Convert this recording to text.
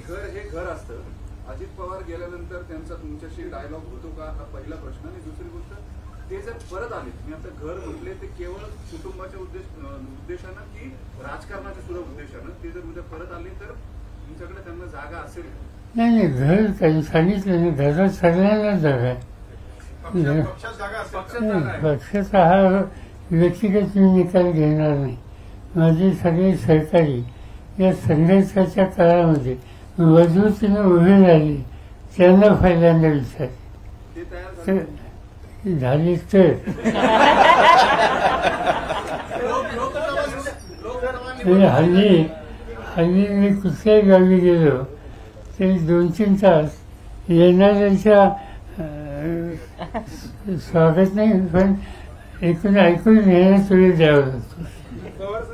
घर हे घर असतं. अजित पवार गेल्यानंतर त्यांचा तुमच्याशी डायलॉग होतो का, हा पहिला प्रश्न. आणि दुसरी गोष्ट, ते जर परत आले, मी आता घर म्हटले ते केवळ कुटुंबाच्या उद्देशानं की राजकारणाच्या सुद्धा उद्देशानं, ते जर उद्या परत आले तर तुमच्याकडे त्यांना जागा असेल? नाही, घर त्यांनी सांगितलं नाही, घरात सगळ्यांना जागा आहे. पक्षाचा हा व्यक्तिगत मी निकाल घेणार नाही. माझे सगळे सहकारी या संघर्षाच्या काळामध्ये मजबूतीनं उभे राहिले, त्यांना पहिल्यांदा विचार झाली तर हल्ली मी कुठल्याही गावी गेलो तरी 2-3 तास येणाऱ्यांच्या स्वागत नाही, पण ऐकून नेण्यास वेळ द्यावा लागतो.